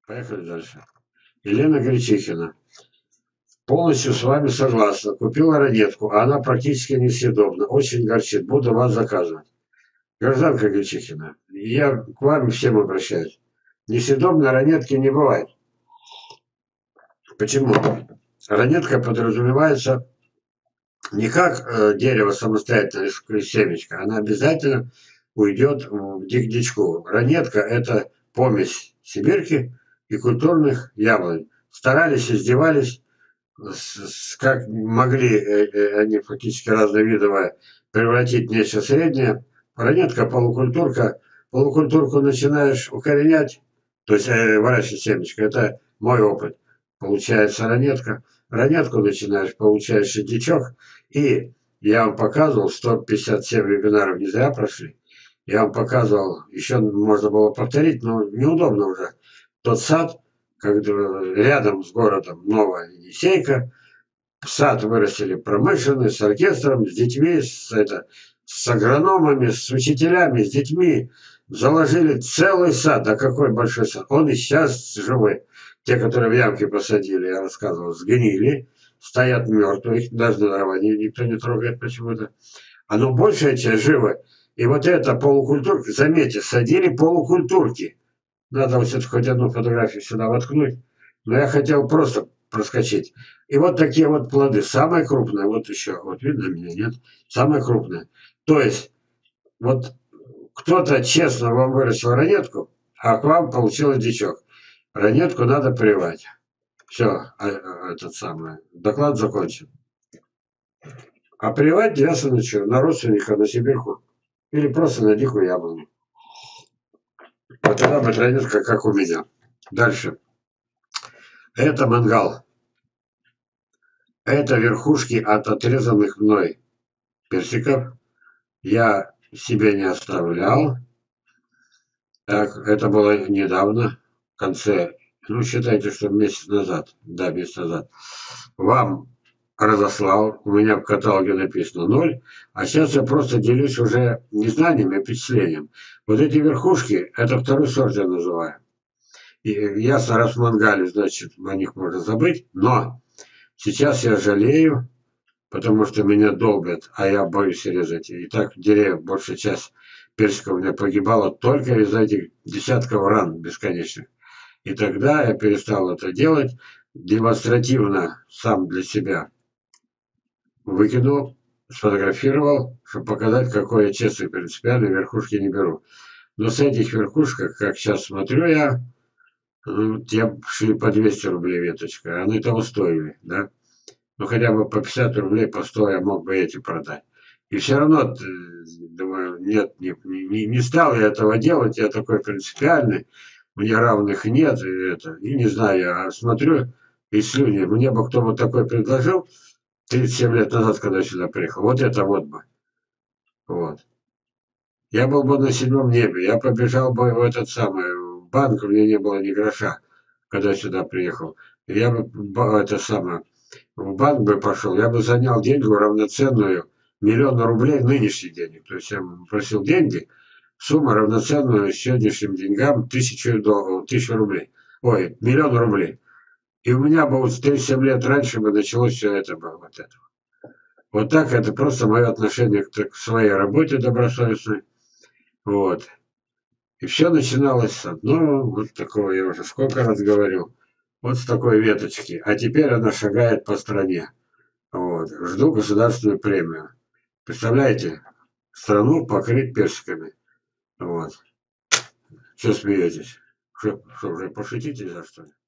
Поехали дальше. Елена Гречихина. Полностью с вами согласна. Купила ранетку, а она практически несъедобна. Очень горчит. Буду вас заказывать. Гражданка Гречихина, я к вам всем обращаюсь. Несъедобной ранетки не бывает. Почему? Ранетка подразумевается не как дерево самостоятельно из семечка. Она обязательно уйдет в дичку. Ранетка – это помесь сибирки и культурных яблонь. Старались, издевались, как могли они фактически разновидовые превратить в нечто среднее. Ранетка, полукультурка. Полукультурку начинаешь укоренять, то есть выращивать семечко. Это мой опыт. Получается ранетка. Ранетку начинаешь, получаешь дичок. И я вам показывал, 157 вебинаров не зря прошли. Я вам показывал, еще можно было повторить, но неудобно уже. Тот сад, когда рядом с городом Новая Енисейка, сад вырастили промышленный, с оркестром, с детьми, с агрономами, с учителями, с детьми. Заложили целый сад. А какой большой сад? Он и сейчас живой. Те, которые в ямке посадили, я рассказывал, сгнили, стоят мертвые, их даже на дрова никто не трогает почему-то. Оно большая часть живо. И вот это полукультурки, заметьте, садили полукультурки. Надо вот все-таки хоть одну фотографию сюда воткнуть. Но я хотел просто проскочить. И вот такие вот плоды. Самые крупные, вот еще, вот видно меня, нет? Самые крупные. То есть, вот кто-то честно вам вырастил ранетку, а к вам получилось дичок. Ранетку надо прививать. Все, этот самый. Доклад закончен. А прививать девятся на что? На родственника, на сибирку. Или просто на дикую яблоню. Вот тогда будет ранетка, как у меня. Дальше. Это мангал. Это верхушки от отрезанных мной персиков. Я себе не оставлял. Так, это было недавно, в конце, ну, считайте, что месяц назад, да, месяц назад. Вам разослал, у меня в каталоге написано 0, а сейчас я просто делюсь уже не знаниями, а впечатлением. Вот эти верхушки, это второй сорт я называю. И ясно, раз в мангале, значит, о них можно забыть, но сейчас я жалею, потому что меня долбят, а я боюсь резать. И так деревья, большая часть персиков у меня погибала только из-за этих десятков ран бесконечных. И тогда я перестал это делать, демонстративно сам для себя выкинул, сфотографировал, чтобы показать, какой я честный, принципиальный, верхушки не беру. Но с этих верхушек, как сейчас смотрю я, ну, те шли по 200 рублей веточка, они того стоили, да. Ну, хотя бы по 50 рублей, по 100 я мог бы эти продать. И все равно, думаю, нет, не стал я этого делать, я такой принципиальный, мне равных нет, и не знаю, я смотрю, и слюни, мне бы кто вот такой предложил 37 лет назад, когда я сюда приехал, вот это вот бы, вот. Я был бы на 7-м небе, я побежал бы в этот самый, в банк, у меня не было ни гроша, когда я сюда приехал. Я бы, это самое, в банк бы пошел, я бы занял деньги равноценную 1 000 000 рублей нынешних денег. То есть я просил деньги, сумма равноценную сегодняшним деньгам 1000 рублей. Ой, 1 000 000 рублей. И у меня бы вот 37 лет раньше бы началось все это было. Вот это. Вот так это просто мое отношение к своей работе добросовестной. Вот. И все начиналось с одного, вот такого, я уже сколько раз говорил, вот с такой веточки. А теперь она шагает по стране. Вот. Жду государственную премию. Представляете, страну покрыть персиками. Вот. Что смеетесь? Что, уже пошутить нельзя, что ли?